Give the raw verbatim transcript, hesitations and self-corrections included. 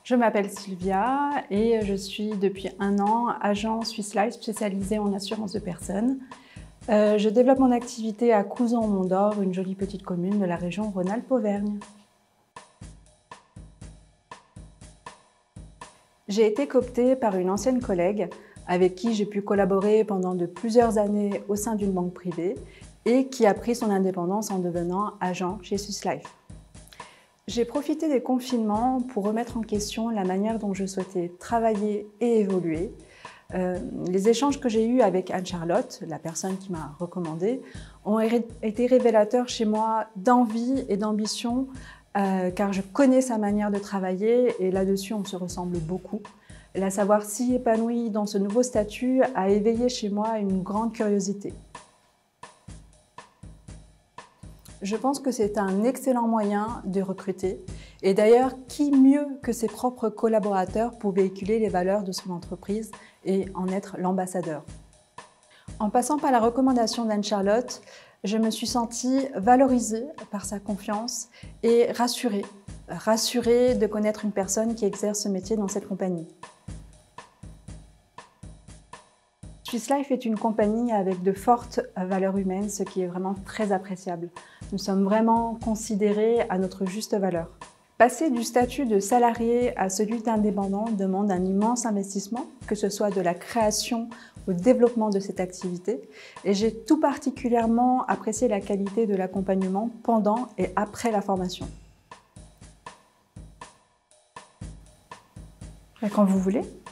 Je m'appelle Sylvia et je suis depuis un an agent Swiss Life spécialisée en assurance de personnes. Euh, je développe mon activité à Couzon-Mont-d'Or, une jolie petite commune de la région Rhône-Alpes-Auvergne. J'ai été cooptée par une ancienne collègue avec qui j'ai pu collaborer pendant de plusieurs années au sein d'une banque privée et qui a pris son indépendance en devenant agent chez Swiss Life. J'ai profité des confinements pour remettre en question la manière dont je souhaitais travailler et évoluer. Euh, les échanges que j'ai eus avec Anne-Charlotte, la personne qui m'a recommandée, ont été révélateurs chez moi d'envie et d'ambition, euh, car je connais sa manière de travailler et là-dessus on se ressemble beaucoup. La savoir si épanouie dans ce nouveau statut a éveillé chez moi une grande curiosité. Je pense que c'est un excellent moyen de recruter. Et d'ailleurs, qui mieux que ses propres collaborateurs pour véhiculer les valeurs de son entreprise et en être l'ambassadeur. En passant par la recommandation d'Anne-Charlotte, je me suis sentie valorisée par sa confiance et rassurée. Rassurée de connaître une personne qui exerce ce métier dans cette compagnie. Swiss Life est une compagnie avec de fortes valeurs humaines, ce qui est vraiment très appréciable. Nous sommes vraiment considérés à notre juste valeur. Passer du statut de salarié à celui d'indépendant demande un immense investissement, que ce soit de la création au développement de cette activité. Et j'ai tout particulièrement apprécié la qualité de l'accompagnement pendant et après la formation. Quand vous voulez.